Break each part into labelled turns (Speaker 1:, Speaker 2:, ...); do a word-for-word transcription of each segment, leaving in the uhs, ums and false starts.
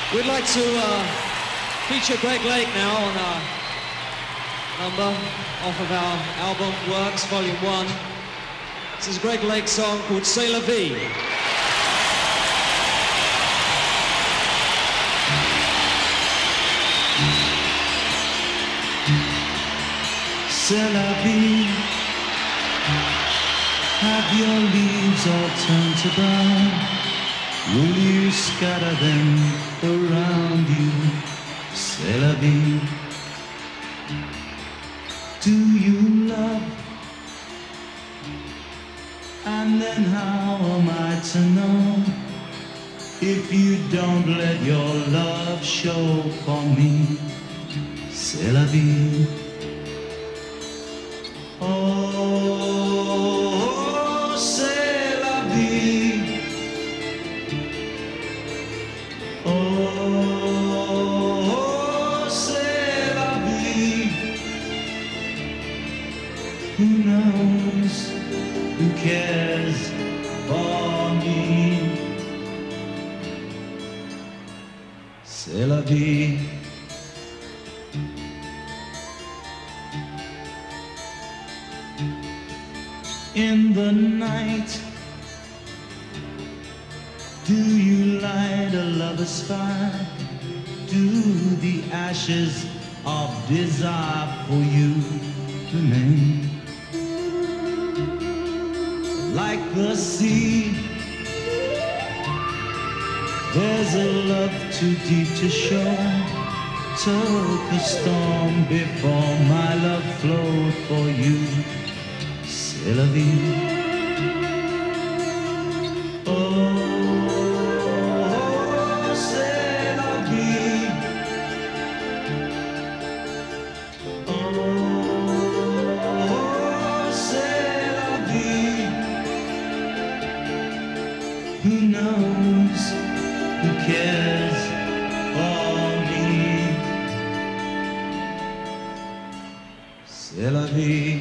Speaker 1: We'd like to uh, feature Greg Lake now on our number off of our album Works, Volume one. This is Greg Lake's song called C'est la vie.
Speaker 2: C'est la vie. Have your leaves all turned to brown? Will you scatter them around you? C'est la vie. Do you love? And then how am I to know if you don't let your love show for me? C'est la vie. Oh, c'est la vie. Oh, c'est la vie. Who knows? Who cares for me? C'est la vie. In the night, do you light a lover's fire? Do the ashes of desire for you remain? Like the sea, there's a love too deep to show. Took a storm before my love flowed for you. C'est la vie. Oh, c'est la vie. Oh, c'est la vie. Who knows? Who cares for me? C'est la vie.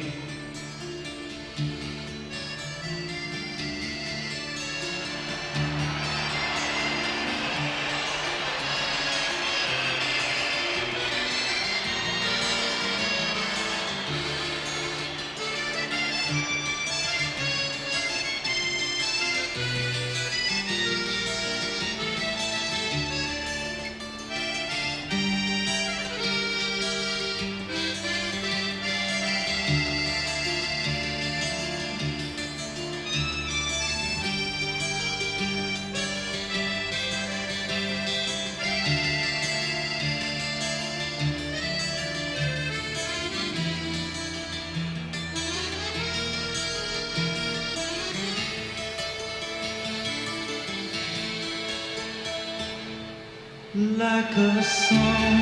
Speaker 2: Like a song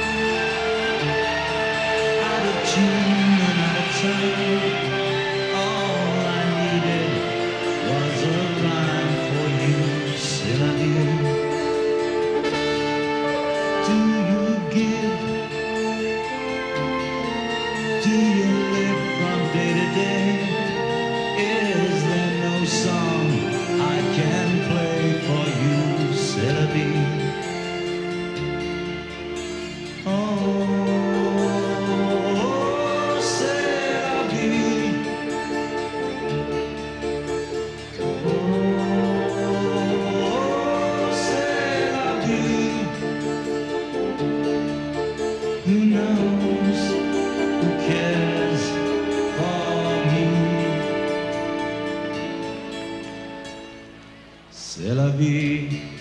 Speaker 2: out of tune and out of time. All I needed was a rhyme for you. C'est la vie. Do you give? Do you live from day to day? Is there no song I can play for you? C'est la vie. Oh, c'est la vie. Oh, c'est la vie. Who knows? Who cares for me? C'est la vie.